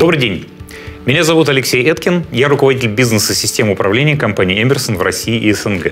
Добрый день. Меня зовут Алексей Эткин, я руководитель бизнеса систем управления компании Эмерсон в России и СНГ.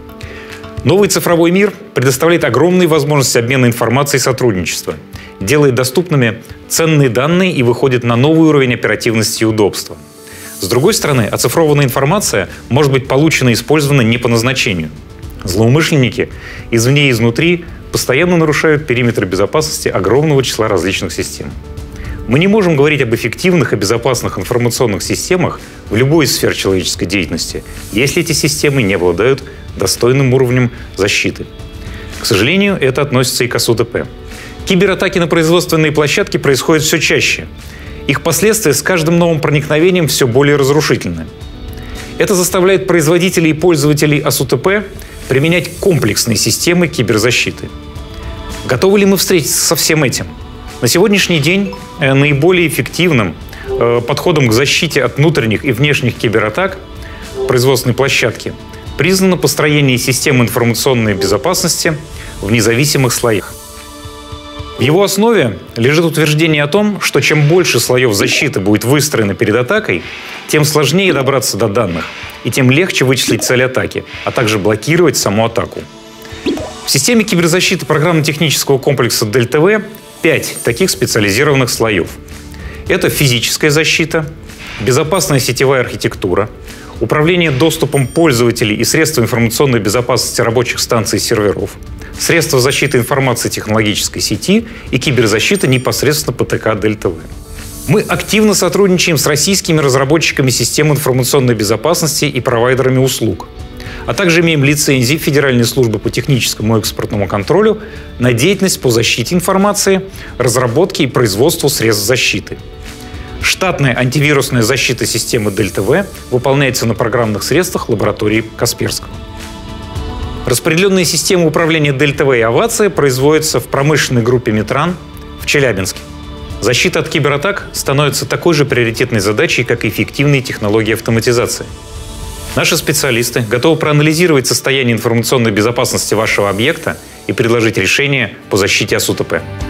Новый цифровой мир предоставляет огромные возможности обмена информацией и сотрудничества, делает доступными ценные данные и выходит на новый уровень оперативности и удобства. С другой стороны, оцифрованная информация может быть получена и использована не по назначению. Злоумышленники извне и изнутри постоянно нарушают периметр безопасности огромного числа различных систем. Мы не можем говорить об эффективных и безопасных информационных системах в любой из сфер человеческой деятельности, если эти системы не обладают достойным уровнем защиты. К сожалению, это относится и к ОСУТП. Кибератаки на производственные площадки происходят все чаще. Их последствия с каждым новым проникновением все более разрушительны. Это заставляет производителей и пользователей ОСУТП применять комплексные системы киберзащиты. Готовы ли мы встретиться со всем этим? На сегодняшний день наиболее эффективным подходом к защите от внутренних и внешних кибератак производственной площадки признано построение системы информационной безопасности в независимых слоях. В его основе лежит утверждение о том, что чем больше слоев защиты будет выстроено перед атакой, тем сложнее добраться до данных, и тем легче вычислить цель атаки, а также блокировать саму атаку. В системе киберзащиты программно-технического комплекса ДельТА 5 таких специализированных слоев. Это физическая защита, безопасная сетевая архитектура, управление доступом пользователей и средства информационной безопасности рабочих станций и серверов, средства защиты информации технологической сети и киберзащита непосредственно ПТК ДельТА. Мы активно сотрудничаем с российскими разработчиками систем информационной безопасности и провайдерами услуг, а также имеем лицензии Федеральной службы по техническому и экспортному контролю на деятельность по защите информации, разработке и производству средств защиты. Штатная антивирусная защита системы ДельТА выполняется на программных средствах лаборатории Касперского. Распределенные системы управления ДельТА и Авация производятся в промышленной группе Метран в Челябинске. Защита от кибератак становится такой же приоритетной задачей, как и эффективные технологии автоматизации. Наши специалисты готовы проанализировать состояние информационной безопасности вашего объекта и предложить решение по защите ОСУТП.